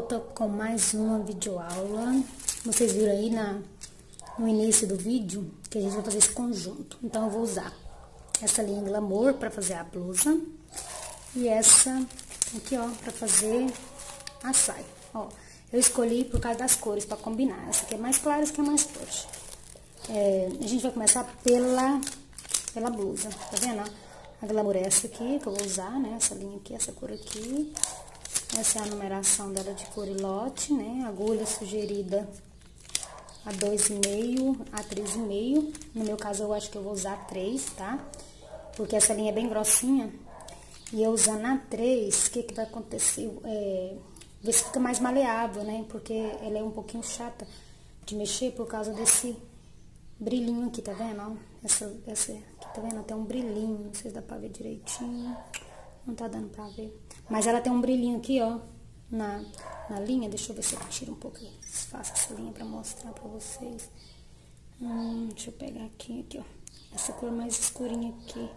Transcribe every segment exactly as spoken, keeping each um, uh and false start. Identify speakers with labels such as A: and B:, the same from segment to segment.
A: volta com mais uma videoaula. Vocês viram aí na, no início do vídeo que a gente vai fazer esse conjunto. Então, eu vou usar essa linha Glamour para fazer a blusa e essa aqui, ó, para fazer a saia. Ó, eu escolhi por causa das cores, para combinar. Essa aqui é mais clara, essa aqui é mais forte. É, a gente vai começar pela, pela blusa, tá vendo? A Glamour é essa aqui que eu vou usar, né? Essa linha aqui, essa cor aqui. Essa é a numeração dela de cor e lote, né? Agulha sugerida a dois e meio, a três e meio. No meu caso, eu acho que eu vou usar a três, tá? Porque essa linha é bem grossinha. E eu usando a três, o que que vai acontecer? É, ver se fica mais maleável, né? Porque ela é um pouquinho chata de mexer por causa desse brilhinho aqui, tá vendo? Ó, essa, essa aqui, tá vendo? Tem um brilhinho, não sei se dá pra ver direitinho. Não tá dando pra ver. Mas ela tem um brilhinho aqui, ó, na, na linha. Deixa eu ver se eu tiro um pouco aí. Faço essa linha pra mostrar pra vocês. Hum, deixa eu pegar aqui, aqui, ó. Essa cor mais escurinha aqui.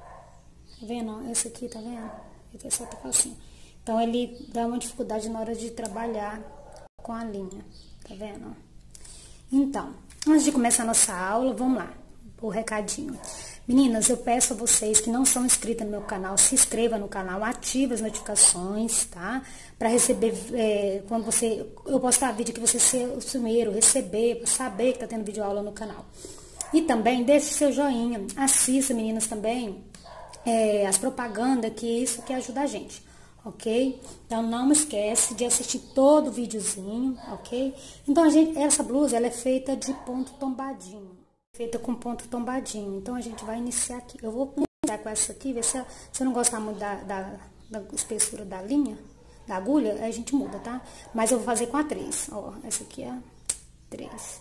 A: Tá vendo, ó? Essa aqui, tá vendo? Essa tá facinho. Então, ele dá uma dificuldade na hora de trabalhar com a linha. Tá vendo, ó? Então, antes de começar a nossa aula, vamos lá, o recadinho. Meninas, eu peço a vocês que não são inscritas no meu canal, se inscreva no canal, ative as notificações, tá? Pra receber, é, quando você, eu postar vídeo, que você ser o primeiro, receber, pra saber que tá tendo vídeo aula no canal. E também, deixe seu joinha, assista, meninas, também, é, as propagandas, que isso que ajuda a gente. Ok? Então, não esquece de assistir todo o videozinho, ok? Então, a gente, essa blusa, ela é feita de ponto tombadinho. Feita com ponto tombadinho. Então, a gente vai iniciar aqui. Eu vou iniciar com essa aqui, ver se você não gostar muito da, da, da espessura da linha, da agulha, aí a gente muda, tá? Mas eu vou fazer com a três. Ó, essa aqui é a três.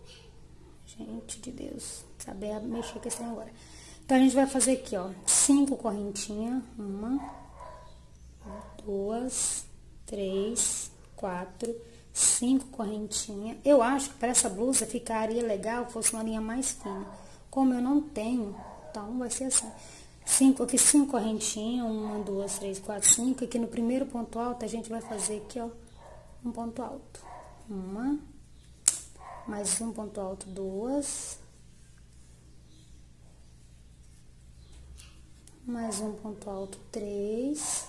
A: Gente de Deus, saber mexer com esse trem agora. Então, a gente vai fazer aqui, ó, cinco correntinhas. Uma, duas, três, quatro, cinco correntinhas. Eu acho que para essa blusa ficaria legal se fosse uma linha mais fina. Como eu não tenho, então vai ser assim. Cinco, aqui cinco correntinhas, uma, duas, três, quatro, cinco. Aqui no primeiro ponto alto a gente vai fazer aqui, ó, um ponto alto. Uma, mais um ponto alto, duas. Mais um ponto alto, três.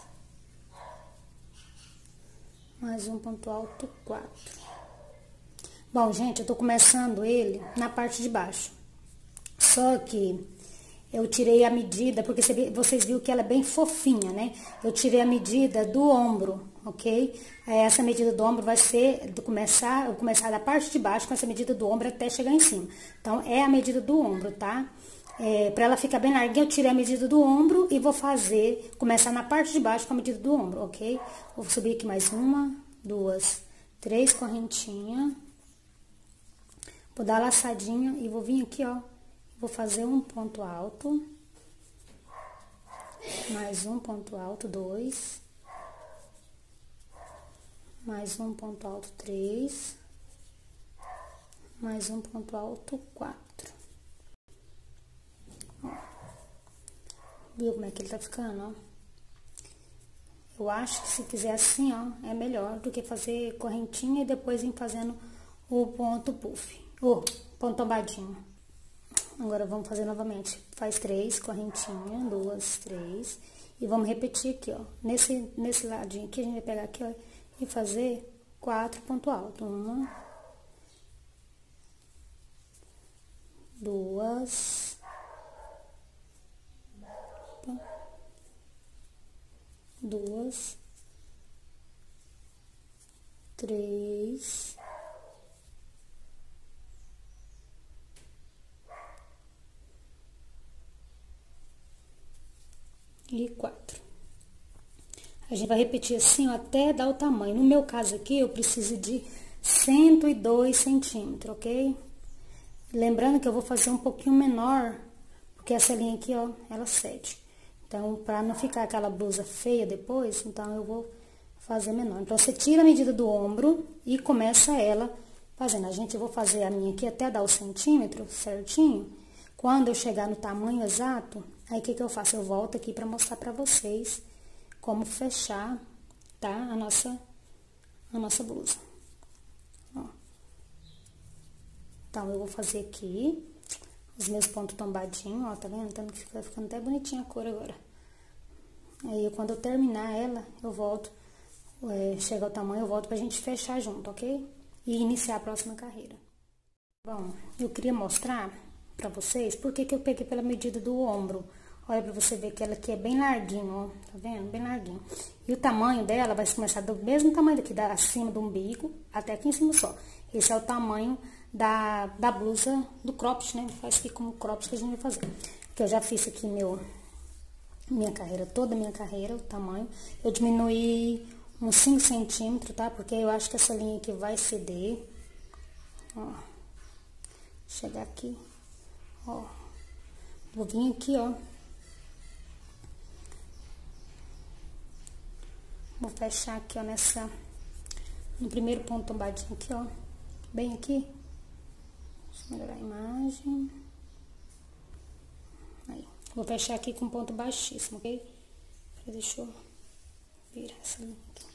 A: Mais um ponto alto, quatro. Bom, gente, eu tô começando ele na parte de baixo. Só que eu tirei a medida, porque vocês viram que ela é bem fofinha, né? Eu tirei a medida do ombro, ok? Essa medida do ombro vai ser, do começar, eu começar da parte de baixo com essa medida do ombro até chegar em cima. Então, é a medida do ombro, tá? É, pra ela ficar bem larguinha, eu tirei a medida do ombro e vou fazer, começar na parte de baixo com a medida do ombro, ok? Vou subir aqui mais uma, duas, três correntinhas. Vou dar a laçadinha e vou vir aqui, ó. Vou fazer um ponto alto. Mais um ponto alto, dois. Mais um ponto alto, três. Mais um ponto alto, quatro. Viu como é que ele tá ficando, ó? Eu acho que se fizer assim, ó, é melhor do que fazer correntinha e depois ir fazendo o ponto puff, o ponto tombadinho. Agora, vamos fazer novamente. Faz três correntinhas, duas, três. E vamos repetir aqui, ó. Nesse, nesse ladinho aqui, a gente vai pegar aqui, ó, e fazer quatro pontos altos. Uma, duas... Duas, três, e quatro. A gente vai repetir assim, ó, até dar o tamanho. No meu caso aqui, eu preciso de cento e dois centímetros, ok? Lembrando que eu vou fazer um pouquinho menor, porque essa linha aqui, ó, ela cede. Então, pra não ficar aquela blusa feia depois, então eu vou fazer menor. Então, você tira a medida do ombro e começa ela fazendo. A gente, eu vou fazer a minha aqui até dar o centímetro certinho. Quando eu chegar no tamanho exato, aí o que que eu faço? Eu volto aqui pra mostrar pra vocês como fechar, tá? A nossa, a nossa blusa. Ó. Então, eu vou fazer aqui os meus pontos tombadinhos, ó, tá vendo? Tá ficando até bonitinha a cor agora. Aí, quando eu terminar ela, eu volto, é, chega ao tamanho, eu volto pra gente fechar junto, ok? E iniciar a próxima carreira. Bom, eu queria mostrar pra vocês por que que eu peguei pela medida do ombro. Olha pra você ver que ela aqui é bem larguinho, ó, tá vendo? Bem larguinho. E o tamanho dela vai começar do mesmo tamanho daqui, da, acima do umbigo, até aqui em cima só. Esse é o tamanho da, da blusa do cropped, né? Faz aqui como cropped que a gente vai fazer. Porque eu já fiz aqui meu, minha carreira, toda a minha carreira, o tamanho. Eu diminuí uns cinco centímetros, tá? Porque eu acho que essa linha aqui vai ceder. Ó. Chegar aqui, ó. Vou vir aqui, ó. Vou fechar aqui, ó, nessa... No primeiro ponto tombadinho aqui, ó. Bem aqui. Deixa eu melhorar a imagem. Aí. Vou fechar aqui com ponto baixíssimo, ok? Deixa eu virar essa linha aqui.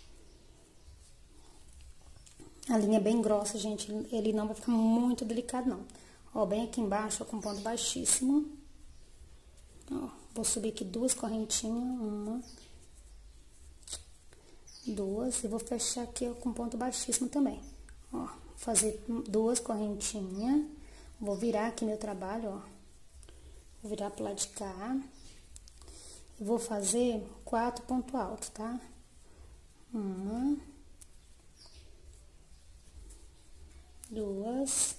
A: A linha é bem grossa, gente. Ele não vai ficar muito delicado, não. Ó, bem aqui embaixo, ó, com ponto baixíssimo. Ó, vou subir aqui duas correntinhas. Uma... duas, e vou fechar aqui, ó, com ponto baixíssimo também. Ó, fazer duas correntinhas, vou virar aqui meu trabalho, ó. Vou virar pro lado de cá. E vou fazer quatro pontos altos, tá? Uma. Duas.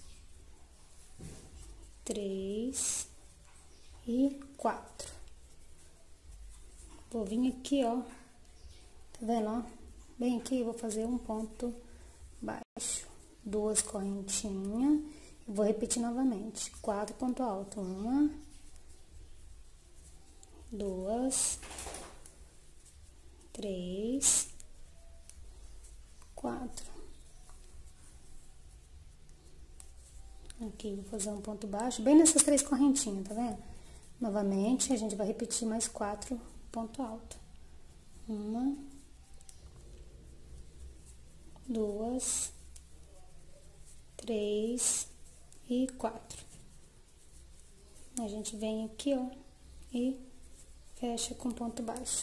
A: Três. E quatro. Vou vir aqui, ó. Tá vendo, ó? Bem aqui, eu vou fazer um ponto baixo, duas correntinhas, e vou repetir novamente, quatro pontos altos, uma, duas, três, quatro. Aqui, vou fazer um ponto baixo, bem nessas três correntinhas, tá vendo? Novamente, a gente vai repetir mais quatro pontos altos, uma, duas, três e quatro. A gente vem aqui, ó, e fecha com ponto baixo.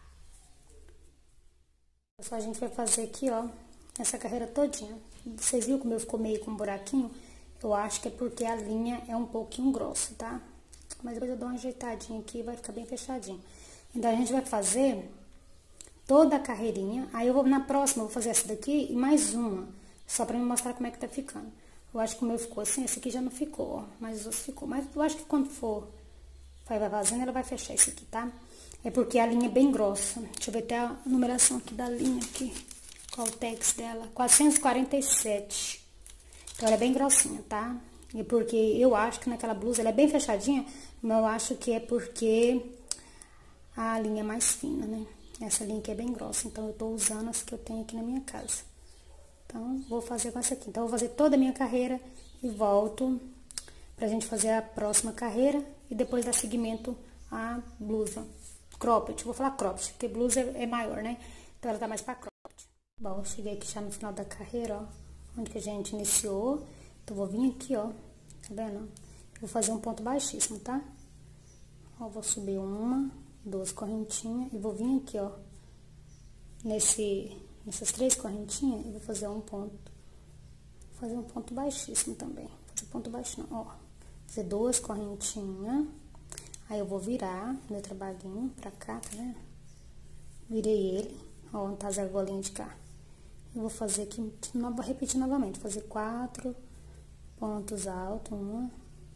A: Só a gente vai fazer aqui, ó, essa carreira todinha. Vocês viram como eu ficou meio com um buraquinho? Eu acho que é porque a linha é um pouquinho grossa, tá? Mas depois eu dou uma ajeitadinha aqui e vai ficar bem fechadinho. Então, a gente vai fazer toda a carreirinha, aí eu vou na próxima, eu vou fazer essa daqui e mais uma, só pra me mostrar como é que tá ficando. Eu acho que o meu ficou assim, esse aqui já não ficou, ó, mas os outros ficou. Mas eu acho que quando for, vai fazendo, ela vai fechar esse aqui, tá? É porque a linha é bem grossa. Deixa eu ver até a numeração aqui da linha aqui, qual o tex dela, quatrocentos e quarenta e sete. Então, ela é bem grossinha, tá? E porque eu acho que naquela blusa, ela é bem fechadinha, mas eu acho que é porque a linha é mais fina, né? Essa linha aqui é bem grossa, então eu tô usando as que eu tenho aqui na minha casa. Então, vou fazer com essa aqui. Então, eu vou fazer toda a minha carreira e volto pra gente fazer a próxima carreira e depois dar seguimento à blusa. Cropped, vou falar cropped, porque blusa é maior, né? Então, ela tá mais pra cropped. Bom, eu cheguei aqui já no final da carreira, ó, onde que a gente iniciou. Então, vou vir aqui, ó, tá vendo? Vou fazer um ponto baixíssimo, tá? Ó, vou subir uma... duas correntinhas e vou vir aqui, ó, nesse, nessas três correntinhas, e vou fazer um ponto, fazer um ponto baixíssimo também, fazer ponto baixo não, ó, fazer duas correntinhas, aí eu vou virar meu trabalhinho pra cá, tá vendo? Virei ele, ó, onde tá as argolinhas de cá, eu vou fazer aqui, não vou repetir novamente, fazer quatro pontos altos, uma,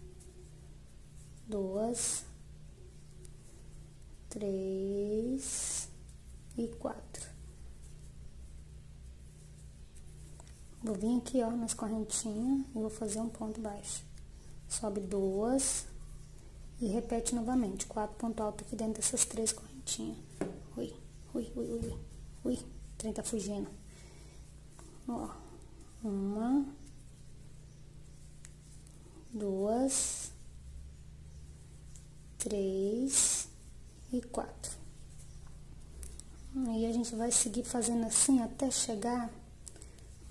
A: duas, três e quatro. Vou vir aqui, ó, nas correntinhas e vou fazer um ponto baixo. Sobe duas e repete novamente. Quatro pontos altos aqui dentro dessas três correntinhas. Ui, ui, ui, ui, ui. O trem tá fugindo. Ó, uma, duas, três e quatro. Aí a gente vai seguir fazendo assim até chegar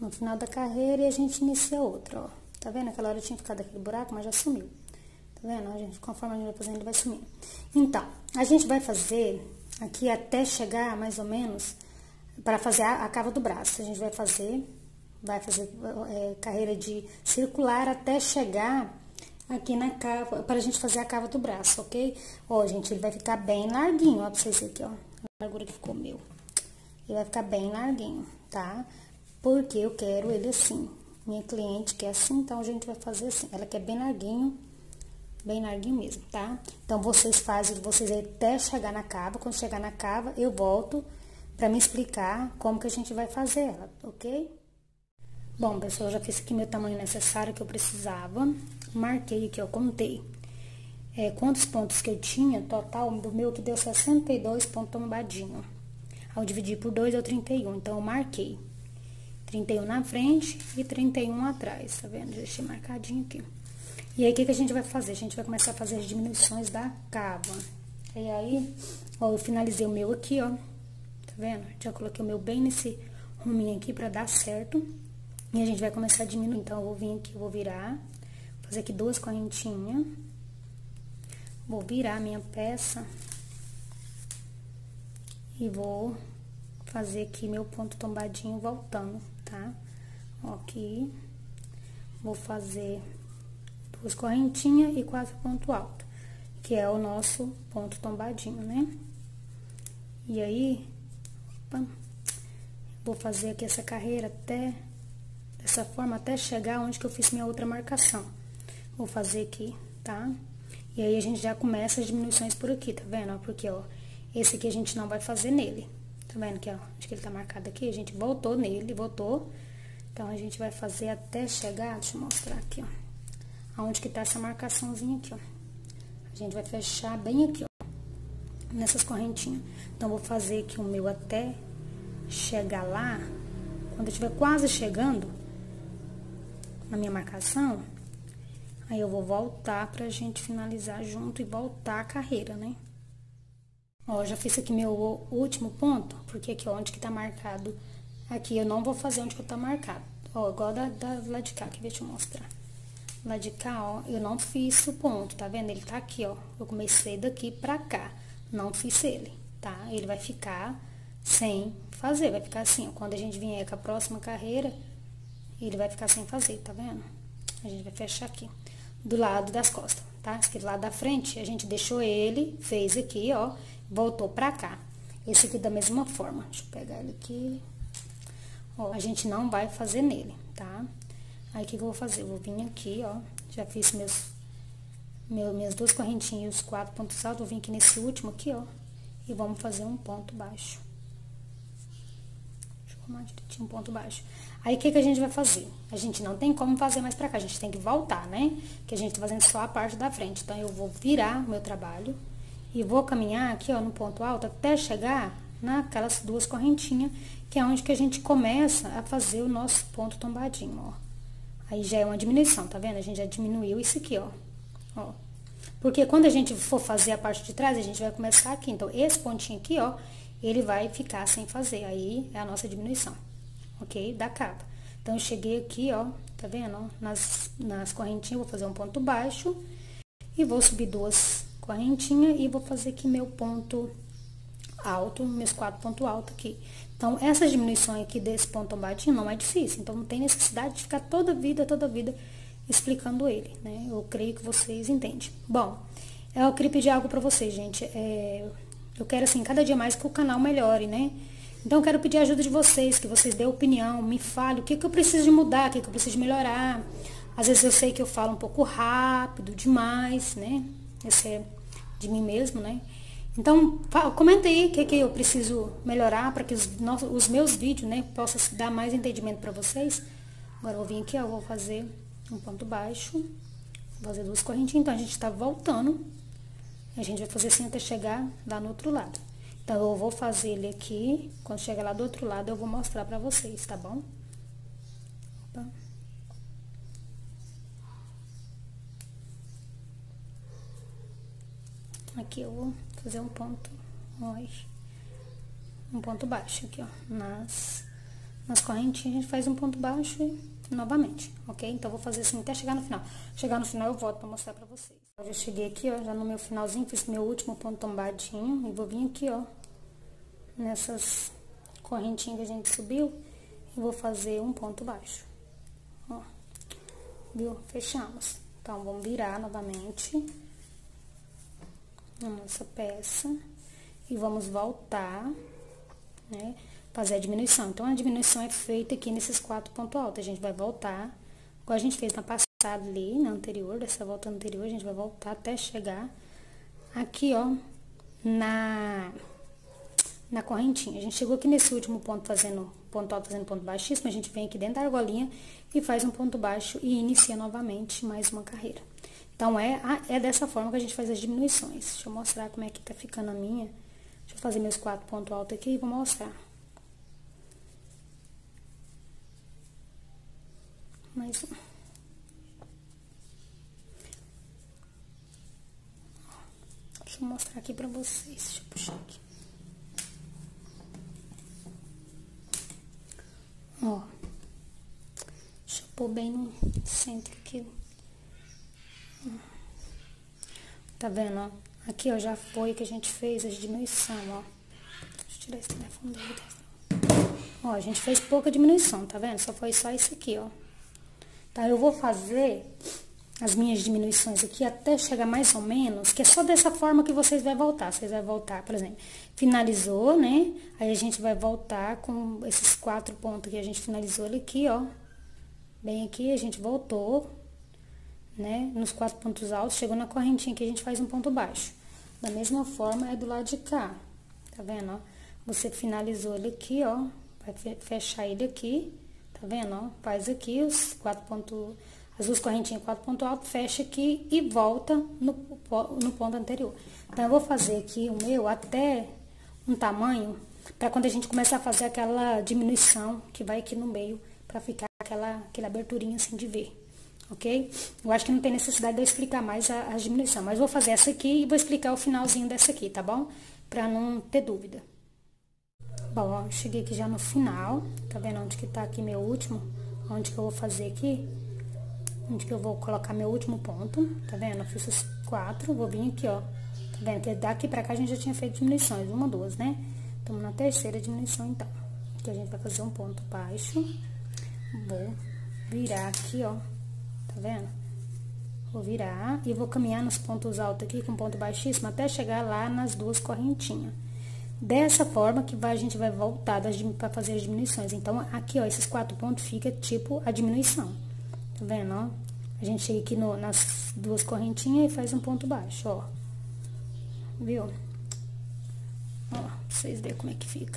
A: no final da carreira e a gente inicia outra, ó. Tá vendo? Aquela hora tinha ficado aquele buraco, mas já sumiu. Tá vendo? A gente, conforme a gente vai fazendo, ele vai sumindo. Então, a gente vai fazer aqui até chegar, mais ou menos, para fazer a, a cava do braço. A gente vai fazer, vai fazer é, carreira de circular até chegar aqui na cava, para a gente fazer a cava do braço, ok? Ó, gente, ele vai ficar bem larguinho, ó, pra vocês verem aqui, ó. A largura que ficou meu. Ele vai ficar bem larguinho, tá? Porque eu quero ele assim. Minha cliente quer assim, então a gente vai fazer assim. Ela quer bem larguinho, bem larguinho mesmo, tá? Então, vocês fazem, vocês aí até chegar na cava. Quando chegar na cava, eu volto pra me explicar como que a gente vai fazer ela, ok? Bom, pessoal, eu já fiz aqui meu tamanho necessário que eu precisava. Marquei aqui, ó, contei. É, quantos pontos que eu tinha, total, do meu que deu sessenta e dois pontos tombadinho. Ao dividir por dois, deu trinta e um, então eu marquei. trinta e um na frente e trinta e um atrás, tá vendo? Deixei marcadinho aqui. E aí, o que que a gente vai fazer? A gente vai começar a fazer as diminuições da cava. E aí, ó, eu finalizei o meu aqui, ó. Tá vendo? Já coloquei o meu bem nesse ruminho aqui pra dar certo. E a gente vai começar a diminuir. Então, eu vou vir aqui, eu vou virar, fazer aqui duas correntinhas. Vou virar a minha peça. E vou fazer aqui meu ponto tombadinho voltando, tá? Ó, aqui. Vou fazer duas correntinhas e quatro ponto alto, que é o nosso ponto tombadinho, né? E aí, opa, vou fazer aqui essa carreira até, dessa forma, até chegar onde que eu fiz minha outra marcação. Vou fazer aqui, tá? E aí, a gente já começa as diminuições por aqui, tá vendo? Porque, ó, esse aqui a gente não vai fazer nele. Tá vendo que, ó, acho que ele tá marcado aqui, a gente voltou nele, voltou. Então, a gente vai fazer até chegar, deixa eu mostrar aqui, ó, aonde que tá essa marcaçãozinha aqui, ó. A gente vai fechar bem aqui, ó, nessas correntinhas. Então, vou fazer aqui o meu até chegar lá. Quando eu estiver quase chegando na minha marcação, aí eu vou voltar pra gente finalizar junto e voltar a carreira, né? Ó, já fiz aqui meu último ponto, porque aqui, ó, onde que tá marcado, aqui eu não vou fazer onde que tá marcado. Ó, igual da, da lá de cá, que deixa eu mostrar. Lá de cá, ó, eu não fiz o ponto, tá vendo? Ele tá aqui, ó, eu comecei daqui pra cá, não fiz ele, tá? Ele vai ficar sem fazer, vai ficar assim, ó, quando a gente vier com a próxima carreira, ele vai ficar sem fazer, tá vendo? A gente vai fechar aqui, do lado das costas, tá? Esse aqui do lado da frente, a gente deixou ele, fez aqui, ó, voltou pra cá. Esse aqui da mesma forma. Deixa eu pegar ele aqui. Ó, a gente não vai fazer nele, tá? Aí, o que que eu vou fazer? Eu vou vir aqui, ó. Já fiz meus, meu, minhas duas correntinhas e os quatro pontos altos. Vou vir aqui nesse último aqui, ó. E vamos fazer um ponto baixo. Deixa eu arrumar direitinho um ponto baixo. Aí, o que que a gente vai fazer? A gente não tem como fazer mais pra cá. A gente tem que voltar, né? Que a gente tá fazendo só a parte da frente. Então, eu vou virar o meu trabalho. E vou caminhar aqui, ó, no ponto alto, até chegar naquelas duas correntinhas, que é onde que a gente começa a fazer o nosso ponto tombadinho, ó. Aí, já é uma diminuição, tá vendo? A gente já diminuiu isso aqui, ó. Ó. Porque quando a gente for fazer a parte de trás, a gente vai começar aqui. Então, esse pontinho aqui, ó, ele vai ficar sem fazer. Aí, é a nossa diminuição, ok? Da capa. Então, eu cheguei aqui, ó, tá vendo? Nas, nas correntinhas, vou fazer um ponto baixo e vou subir duas correntinha e vou fazer aqui meu ponto alto, meus quatro pontos altos aqui. Então, essa diminuição aqui desse ponto tombadinho não é difícil, então não tem necessidade de ficar toda a vida, toda a vida explicando ele, né? Eu creio que vocês entendem. Bom, eu queria pedir algo pra vocês, gente. É, eu quero, assim, cada dia mais que o canal melhore, né? Então, eu quero pedir a ajuda de vocês, que vocês dêem opinião, me falem o que que eu preciso de mudar, o que que eu preciso de melhorar. Às vezes eu sei que eu falo um pouco rápido demais, né? Esse é de mim mesmo, né? Então, comenta aí o que, que eu preciso melhorar para que os, nossos, os meus vídeos, né, possam dar mais entendimento para vocês. Agora, eu vou vir aqui, ó, vou fazer um ponto baixo, vou fazer duas correntinhas. Então, a gente tá voltando, a gente vai fazer assim até chegar lá no outro lado. Então, eu vou fazer ele aqui, quando chegar lá do outro lado, eu vou mostrar pra vocês, tá bom? Opa. Aqui eu vou fazer um ponto, um ponto baixo aqui, ó, nas, nas correntinhas, a gente faz um ponto baixo e novamente, ok? Então, vou fazer assim até chegar no final. Chegar no final, eu volto pra mostrar pra vocês. Eu já cheguei aqui, ó, já no meu finalzinho, fiz meu último ponto tombadinho. E vou vir aqui, ó, nessas correntinhas que a gente subiu. E vou fazer um ponto baixo. Ó, viu? Fechamos. Então, vamos virar novamente a nossa peça. E vamos voltar, né? Fazer a diminuição. Então, a diminuição é feita aqui nesses quatro pontos altos. A gente vai voltar, igual a gente fez na passada ali, na anterior, dessa volta anterior, a gente vai voltar até chegar aqui, ó, na, na correntinha. A gente chegou aqui nesse último ponto fazendo ponto alto, fazendo ponto baixíssimo, a gente vem aqui dentro da argolinha e faz um ponto baixo e inicia novamente mais uma carreira. Então, é, é dessa forma que a gente faz as diminuições. Deixa eu mostrar como é que tá ficando a minha. Deixa eu fazer meus quatro pontos altos aqui e vou mostrar. Mais um. Deixa eu mostrar aqui pra vocês. Deixa eu puxar aqui. Ó. Deixa eu pôr bem no centro aqui. Tá vendo, ó? Aqui, ó, já foi que a gente fez a diminuição, ó. Deixa eu tirar esse telefone dele. Ó, a gente fez pouca diminuição, tá vendo? Só foi só isso aqui, ó. Tá, eu vou fazer as minhas diminuições aqui até chegar mais ou menos, que é só dessa forma que vocês vão voltar. Vocês vão voltar, por exemplo, finalizou, né? Aí a gente vai voltar com esses quatro pontos que a gente finalizou ali aqui, ó. Bem aqui, a gente voltou, né? Nos quatro pontos altos, chegou na correntinha aqui, a gente faz um ponto baixo. Da mesma forma, é do lado de cá, tá vendo, ó? Você finalizou ele aqui, ó, vai fechar ele aqui. Tá vendo, ó? Faz aqui os quatro pontos, as duas correntinhas, quatro pontos altos, fecha aqui e volta no, no ponto anterior. Então, eu vou fazer aqui o meu até um tamanho, pra quando a gente começar a fazer aquela diminuição que vai aqui no meio, pra ficar aquela, aquela aberturinha assim de V, ok? Eu acho que não tem necessidade de eu explicar mais a, a diminuição, mas vou fazer essa aqui e vou explicar o finalzinho dessa aqui, tá bom? Pra não ter dúvida. Bom, ó, cheguei aqui já no final, tá vendo onde que tá aqui meu último? Onde que eu vou fazer aqui? Onde que eu vou colocar meu último ponto, tá vendo? Eu fiz os quatro, vou vir aqui, ó. Tá vendo? Que daqui pra cá a gente já tinha feito diminuições, uma, duas, né? Estamos na terceira diminuição, então. Aqui a gente vai fazer um ponto baixo. Vou virar aqui, ó. Tá vendo? Vou virar e vou caminhar nos pontos altos aqui com ponto baixíssimo até chegar lá nas duas correntinhas. Dessa forma que vai, a gente vai voltar para fazer as diminuições. Então, aqui, ó, esses quatro pontos fica tipo a diminuição. Tá vendo, ó? A gente chega aqui no, nas duas correntinhas e faz um ponto baixo, ó. Viu? Ó, pra vocês verem como é que fica.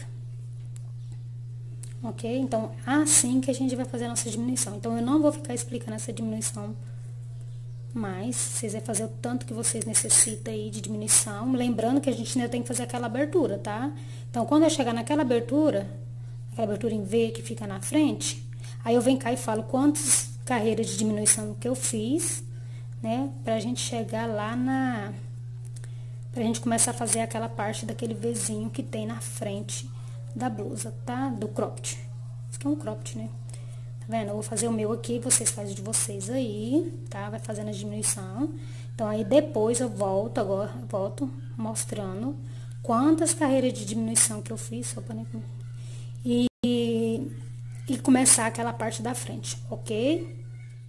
A: Ok? Então, assim que a gente vai fazer a nossa diminuição. Então, eu não vou ficar explicando essa diminuição, mas vocês vão fazer o tanto que vocês necessitam aí de diminuição. Lembrando que a gente ainda tem que fazer aquela abertura, tá? Então, quando eu chegar naquela abertura, aquela abertura em V que fica na frente, aí eu venho cá e falo quantas carreiras de diminuição que eu fiz, né? Pra gente chegar lá na... Pra gente começar a fazer aquela parte daquele Vzinho que tem na frente da blusa, tá? Do cropped. Isso aqui é um cropped, né? Tá vendo? Eu vou fazer o meu aqui, vocês fazem de vocês aí, tá? Vai fazendo a diminuição. Então, aí depois eu volto, agora, eu volto mostrando quantas carreiras de diminuição que eu fiz, só pra... e, e começar aquela parte da frente, ok?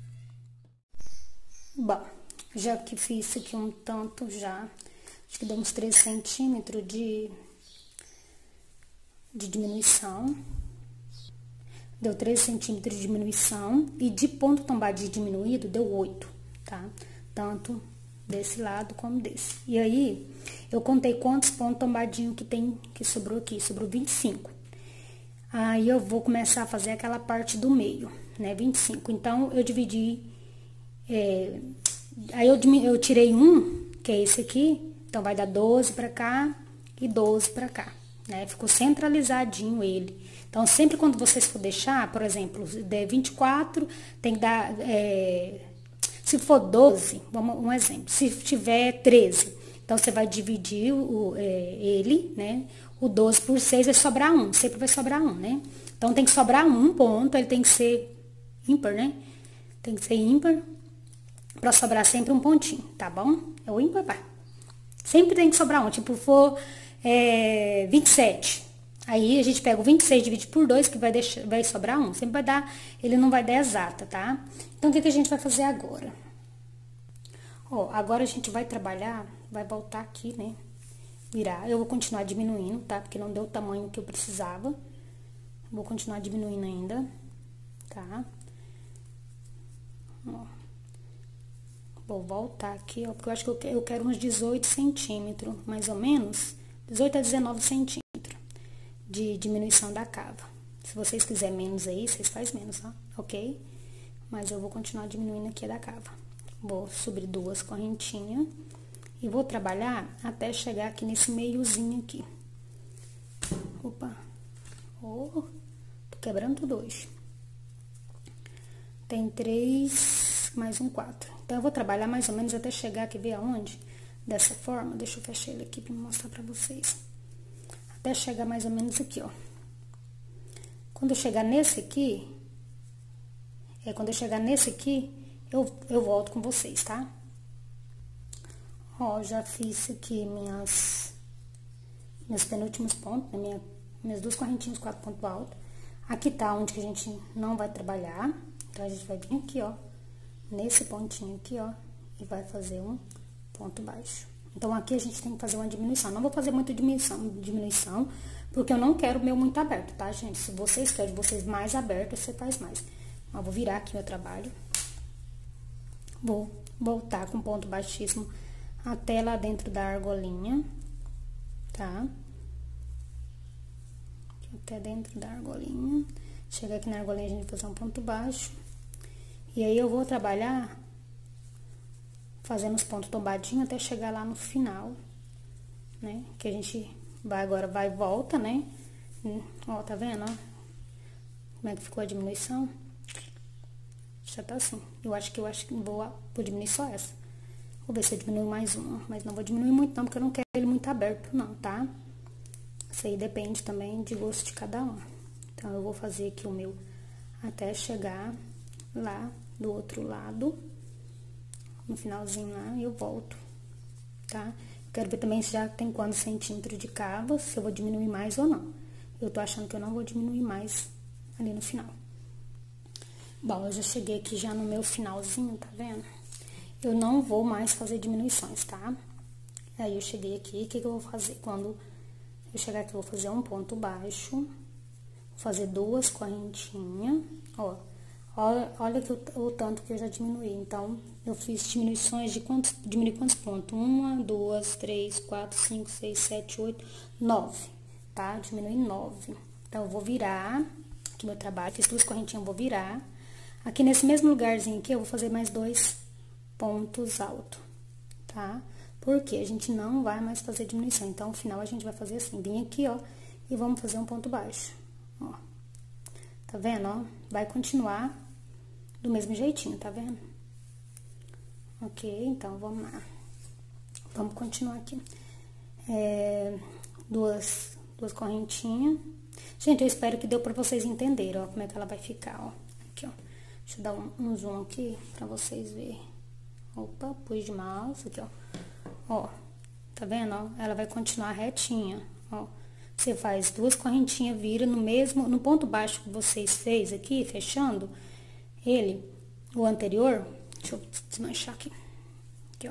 A: Bom, já que fiz aqui um tanto já, acho que deu uns três centímetros de, de diminuição. Deu três centímetros de diminuição e de ponto tombadinho diminuído deu oito, tá? Tanto desse lado como desse. E aí, eu contei quantos pontos tombadinho que tem, que sobrou aqui, sobrou vinte e cinco. Aí, eu vou começar a fazer aquela parte do meio, né? vinte e cinco. Então, eu dividi, é, aí eu, eu tirei um, que é esse aqui, então vai dar doze pra cá e doze pra cá, né? Ficou centralizadinho ele. Então, sempre quando vocês for deixar, por exemplo, der vinte e quatro, tem que dar, é, se for doze, vamos um exemplo, se tiver treze, Então, você vai dividir o, é, ele, né? O doze por seis vai sobrar um, sempre vai sobrar um, né? Então, tem que sobrar um ponto, ele tem que ser ímpar, né? Tem que ser ímpar pra sobrar sempre um pontinho, tá bom? É o ímpar, vai. Sempre tem que sobrar um, tipo, for é, vinte e sete. Aí, a gente pega o vinte e seis e divide por dois, que vai, deixar, vai sobrar um. Sempre vai dar, ele não vai dar exata, tá? Então, o que, que a gente vai fazer agora? Ó, agora a gente vai trabalhar, vai voltar aqui, né? Virar. Eu vou continuar diminuindo, tá? Porque não deu o tamanho que eu precisava. Vou continuar diminuindo ainda, tá? Ó. Vou voltar aqui, ó, porque eu acho que eu quero, eu quero uns dezoito centímetros, mais ou menos. dezoito a dezenove centímetros de diminuição da cava. Se vocês quiserem menos aí, vocês fazem menos, ó, ok? Mas eu vou continuar diminuindo aqui a da cava. Vou subir duas correntinhas e vou trabalhar até chegar aqui nesse meiozinho aqui. Opa! Oh, tô quebrando tudo hoje. Tem três, mais um quatro. Então, eu vou trabalhar mais ou menos até chegar aqui, ver aonde? Dessa forma, deixa eu fechar ele aqui pra mostrar pra vocês. Até chegar mais ou menos aqui, ó. Quando eu chegar nesse aqui, é quando eu chegar nesse aqui, eu, eu volto com vocês, tá? Ó, já fiz aqui minhas, meus penúltimos pontos, né? Minha, minhas duas correntinhas, quatro pontos altos. Aqui tá onde que a gente não vai trabalhar. Então, a gente vai vir aqui, ó, nesse pontinho aqui, ó, e vai fazer um ponto baixo. Então, aqui a gente tem que fazer uma diminuição. Não vou fazer muita diminuição, diminuição, porque eu não quero o meu muito aberto, tá, gente? Se vocês querem vocês mais aberto, você faz mais. Ó, vou virar aqui meu trabalho. Vou voltar com ponto baixíssimo até lá dentro da argolinha, tá? Até dentro da argolinha. Chegar aqui na argolinha, a gente vai fazer um ponto baixo. E aí, eu vou trabalhar fazendo os pontos tombadinhos até chegar lá no final, né? Que a gente vai agora, vai e volta, né? Ó, tá vendo, ó? Como é que ficou a diminuição? Já tá assim. Eu acho que eu acho que vou, vou diminuir só essa. Vou ver se eu diminuo mais uma. Mas não vou diminuir muito não, porque eu não quero ele muito aberto não, tá? Isso aí depende também de gosto de cada um. Então, eu vou fazer aqui o meu até chegar lá do outro lado. No finalzinho lá, eu volto, tá? Eu quero ver também se já tem quantos centímetros de cava, se eu vou diminuir mais ou não. Eu tô achando que eu não vou diminuir mais ali no final. Bom, eu já cheguei aqui já no meu finalzinho, tá vendo? Eu não vou mais fazer diminuições, tá? Aí, eu cheguei aqui, o que que eu vou fazer? Quando eu chegar aqui, eu vou fazer um ponto baixo, vou fazer duas correntinhas, ó. Olha, olha que o, o tanto que eu já diminuí. Então, eu fiz diminuições de quantos, diminui quantos pontos? Uma, duas, três, quatro, cinco, seis, sete, oito, nove, tá? Diminui nove. Então, eu vou virar aqui meu trabalho, fiz duas correntinhas, eu vou virar. Aqui nesse mesmo lugarzinho aqui, eu vou fazer mais dois pontos altos, tá? Porque a gente não vai mais fazer diminuição. Então, no final, a gente vai fazer assim, vim aqui, ó, e vamos fazer um ponto baixo, ó. Tá vendo, ó? Vai continuar do mesmo jeitinho, tá vendo? Ok, então, vamos lá. Vamos continuar aqui. É, duas, duas correntinhas. Gente, eu espero que deu pra vocês entenderem, ó, como é que ela vai ficar, ó. Aqui, ó. Deixa eu dar um, um zoom aqui pra vocês verem. Opa, pus de mouse aqui, ó. Ó, tá vendo, ó? Ela vai continuar retinha, ó. Você faz duas correntinhas, vira no mesmo, no ponto baixo que vocês fez aqui, fechando ele, o anterior. Deixa eu desmanchar aqui. Aqui, ó.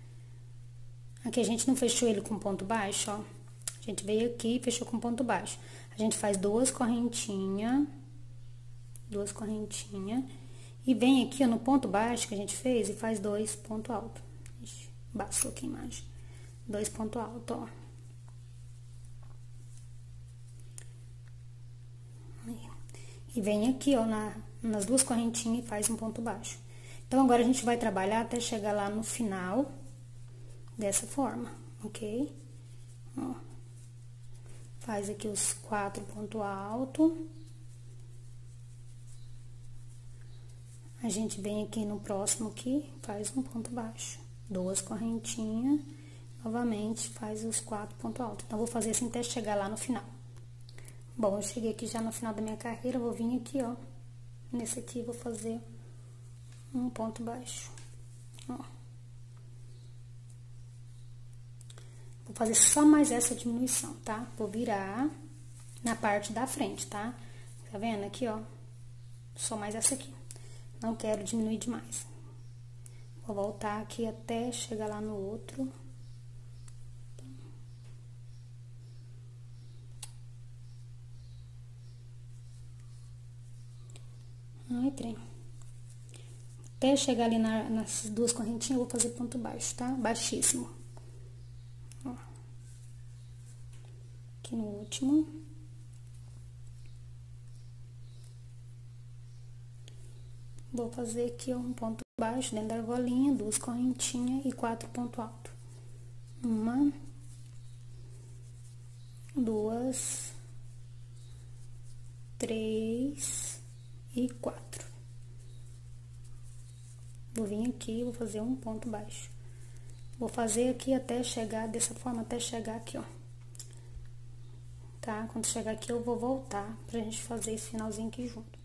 A: Aqui a gente não fechou ele com ponto baixo, ó. A gente veio aqui e fechou com ponto baixo. A gente faz duas correntinhas, duas correntinhas, e vem aqui, ó, no ponto baixo que a gente fez e faz dois pontos altos. Ixi, bastou aqui a imagem. Dois pontos altos, ó. E vem aqui, ó, na, nas duas correntinhas e faz um ponto baixo. Então, agora a gente vai trabalhar até chegar lá no final, dessa forma, ok? Ó. Faz aqui os quatro pontos altos. A gente vem aqui no próximo aqui, faz um ponto baixo. Duas correntinhas. novamente faz os quatro pontos altos. Então, vou fazer assim até chegar lá no final. Bom, eu cheguei aqui já no final da minha carreira, vou vir aqui, ó. Nesse aqui, vou fazer um ponto baixo, ó. Vou fazer só mais essa diminuição, tá? Vou virar na parte da frente, tá? Tá vendo aqui, ó? Só mais essa aqui. Não quero diminuir demais. Vou voltar aqui até chegar lá no outro. Ai, trem. Até chegar ali na, nas duas correntinhas, eu vou fazer ponto baixo, tá? Baixíssimo. Ó. Aqui no último. Vou fazer aqui, ó, um ponto baixo dentro da argolinha, duas correntinhas e quatro pontos altos. Uma, duas, três e quatro. Vou vir aqui, vou fazer um ponto baixo. Vou fazer aqui até chegar, dessa forma, até chegar aqui, ó. Tá? Quando chegar aqui, eu vou voltar pra gente fazer esse finalzinho aqui junto.